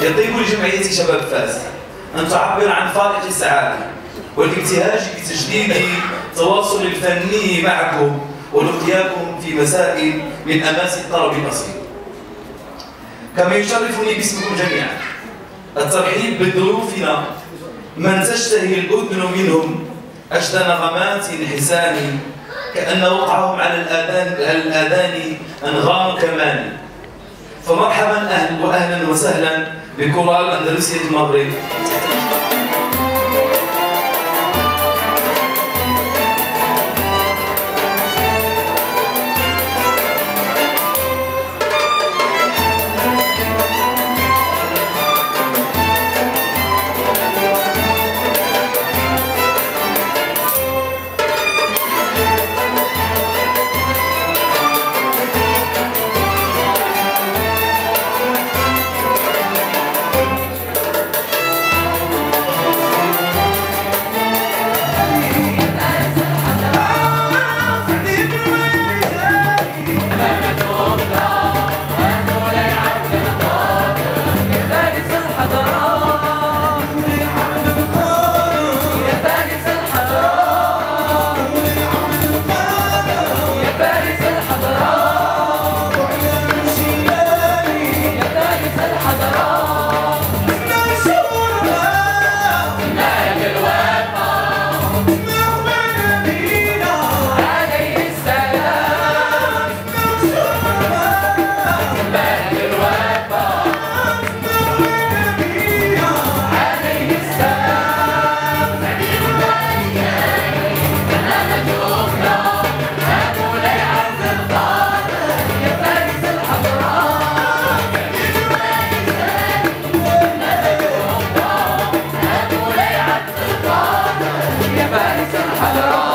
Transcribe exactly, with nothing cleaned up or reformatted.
يطيب لجمعية شباب فاس أن تعبر عن فارق السعادة والابتهاج بتجديد التواصل الفني معكم ولقياكم في مسائل من أماس الطرب الأصيل. كما يشرفني باسمكم جميعا الترحيب بضيوفنا من تشتهي الأذن منهم أجد نغمات حسان كأن وقعهم على الآذان على الآذان أنغام كمان. فمرحبا أهلا وأهلا وسهلا بكورال أندلسية المغرب. يا فارس الحضارات